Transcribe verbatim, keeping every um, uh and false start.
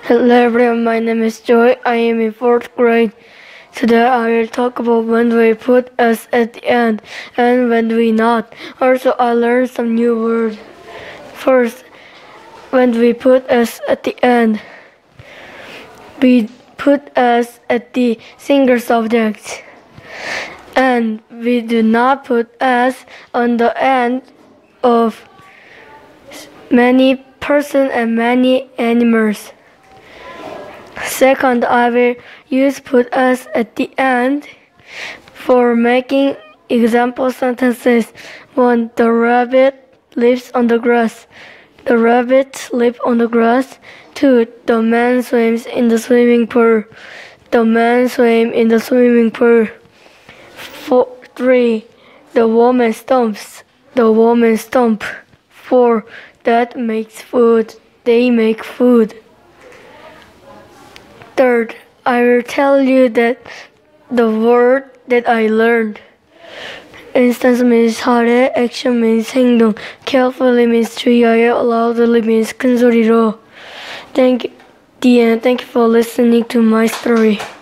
Hello everyone, my name is Joy. I am in fourth grade. Today I will talk about when we put S at the end and when we not. Also, I learned some new words. First, when we put S at the end, we put S at the single subject. And we do not put S on the end of many persons and many animals. Second, I will use put S at the end for making example sentences. One, the rabbit lives on the grass. The rabbit lives on the grass. Two, the man swims in the swimming pool. The man swims in the swimming pool. Four, three, the woman stomps. The woman stomp. Four, that makes food. They make food. Third, I will tell you that the word that I learned. Instance means 하래, action means 행동, carefully means 주의하여, loudly means 큰 소리로. Thank you, the end. Thank you for listening to my story.